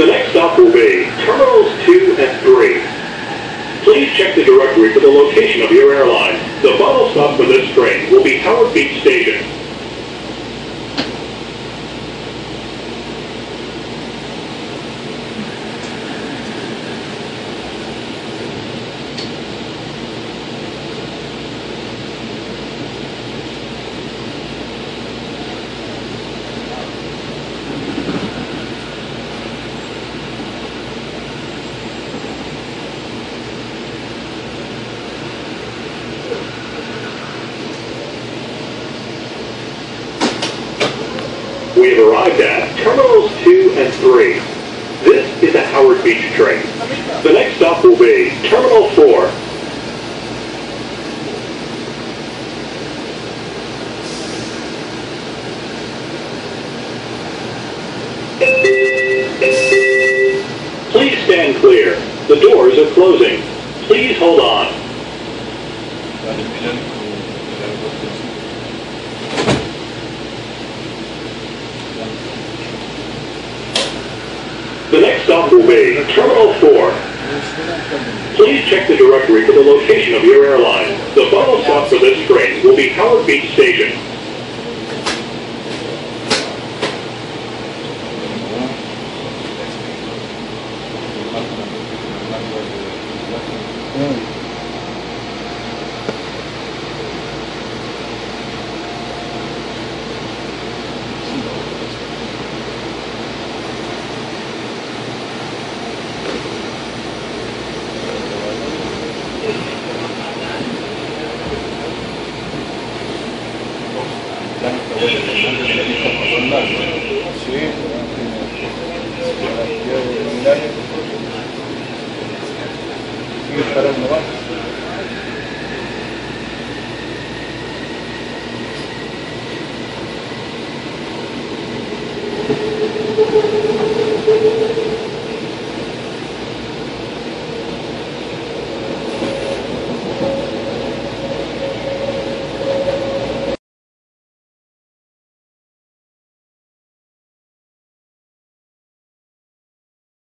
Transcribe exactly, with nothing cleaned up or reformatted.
The next stop will be Terminals two and three. Please check the directory for the location of your airline. The final stop for this train will be Howard Beach Station. We have arrived at Terminals two and three. This is a Howard Beach train. The next stop will be Terminal four. Please stand clear. The doors are closing. Please hold on. The next stop will be Terminal four. Please check the directory for the location of your airline. The final stop for this train will be Howard Beach Station. Sí,